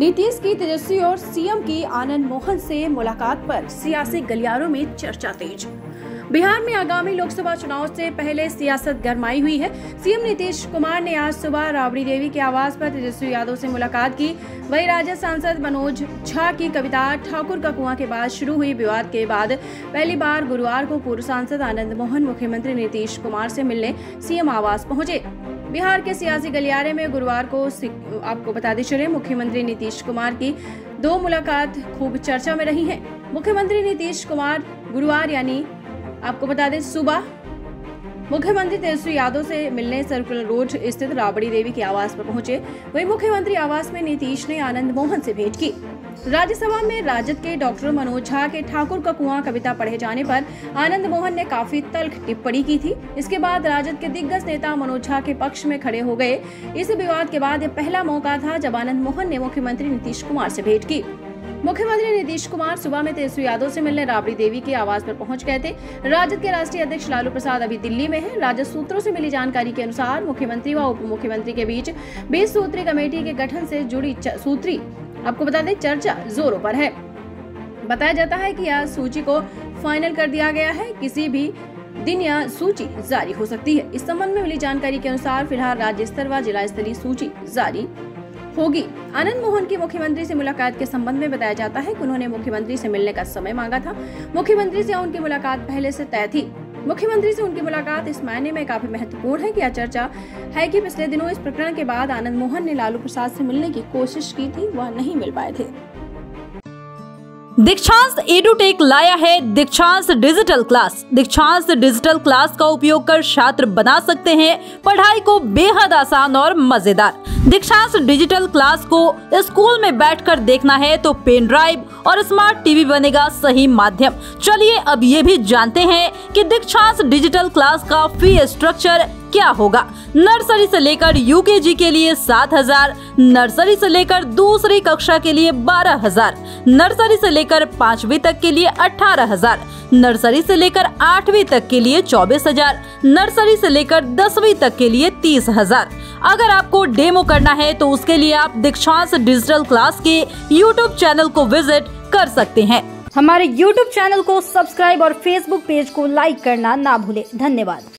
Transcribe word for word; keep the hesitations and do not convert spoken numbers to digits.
नीतीश की तेजस्वी और सीएम की आनंद मोहन से मुलाकात पर सियासी गलियारों में चर्चा तेज। बिहार में आगामी लोकसभा चुनाव से पहले सियासत गरमाई हुई है। सीएम नीतीश कुमार ने आज सुबह राबड़ी देवी के आवास पर तेजस्वी यादव से मुलाकात की। वहीं राज्य सांसद मनोज झा की कविता ठाकुर का कुआं के बाद शुरू हुई विवाद के बाद पहली बार गुरुवार को पूर्व सांसद आनंद मोहन मुख्यमंत्री नीतीश कुमार से मिलने सीएम आवास पहुंचे। बिहार के सियासी गलियारे में गुरुवार को आपको बताते चले मुख्यमंत्री नीतीश कुमार की दो मुलाकात खूब चर्चा में रही है। मुख्यमंत्री नीतीश कुमार गुरुवार यानी आपको बता दें सुबह मुख्यमंत्री तेजस्वी यादव से मिलने सर्कुलर रोड स्थित राबड़ी देवी के आवास पर पहुंचे। वहीं मुख्यमंत्री आवास में नीतीश ने आनंद मोहन से भेंट की। राज्यसभा में राजद के डॉक्टर मनोज झा के ठाकुर का कुआं कविता पढ़े जाने पर आनंद मोहन ने काफी तल्ख टिप्पणी की थी। इसके बाद राजद के दिग्गज नेता मनोज झा के पक्ष में खड़े हो गए। इस विवाद के बाद यह पहला मौका था जब आनंद मोहन ने मुख्यमंत्री नीतीश कुमार से भेंट की। मुख्यमंत्री नीतीश कुमार सुबह में तेजस्वी यादव से मिलने राबड़ी देवी के आवास पर पहुंच गए थे। राजद के राष्ट्रीय अध्यक्ष लालू प्रसाद अभी दिल्ली में हैं। राजद सूत्रों से मिली जानकारी के अनुसार मुख्यमंत्री व उप मुख्यमंत्री के बीच बीस सूत्री कमेटी के गठन से जुड़ी सूत्री आपको बता दें चर्चा जोरों पर है। बताया जाता है कि यह सूची को फाइनल कर दिया गया है। किसी भी दिन यह सूची जारी हो सकती है। इस संबंध में मिली जानकारी के अनुसार फिलहाल राज्य स्तर व जिला स्तरीय सूची जारी होगी। आनंद मोहन की मुख्यमंत्री से मुलाकात के संबंध में बताया जाता है कि उन्होंने मुख्यमंत्री से मिलने का समय मांगा था। मुख्यमंत्री से उनकी मुलाकात पहले से तय थी। मुख्यमंत्री से उनकी मुलाकात इस मायने में काफी महत्वपूर्ण है कि यह चर्चा है कि पिछले दिनों इस प्रकरण के बाद आनंद मोहन ने लालू प्रसाद से मिलने की कोशिश की थी, वह नहीं मिल पाए थे। दीक्षांत एडुटेक लाया है Dikshant digital class. Dikshant digital class का उपयोग कर छात्र बना सकते हैं पढ़ाई को बेहद आसान और मजेदार। दीक्षांत डिजिटल क्लास को स्कूल में बैठकर देखना है तो पेन ड्राइव और स्मार्ट टीवी बनेगा सही माध्यम। चलिए अब ये भी जानते हैं कि दीक्षांत डिजिटल क्लास का फी स्ट्रक्चर क्या होगा। नर्सरी से लेकर यूकेजी के लिए सात हजार, नर्सरी से लेकर दूसरी कक्षा के लिए बारह हजार, नर्सरी से लेकर पांचवी तक के लिए अठारह हजार, नर्सरी से लेकर आठवीं तक के लिए चौबीस हजार, नर्सरी से लेकर दसवीं तक के लिए तीस हजार। अगर आपको डेमो करना है तो उसके लिए आप दीक्षांत डिजिटल क्लास के यूट्यूब चैनल को विजिट कर सकते हैं। हमारे यूट्यूब चैनल को सब्सक्राइब और फेसबुक पेज को लाइक करना ना भूले। धन्यवाद।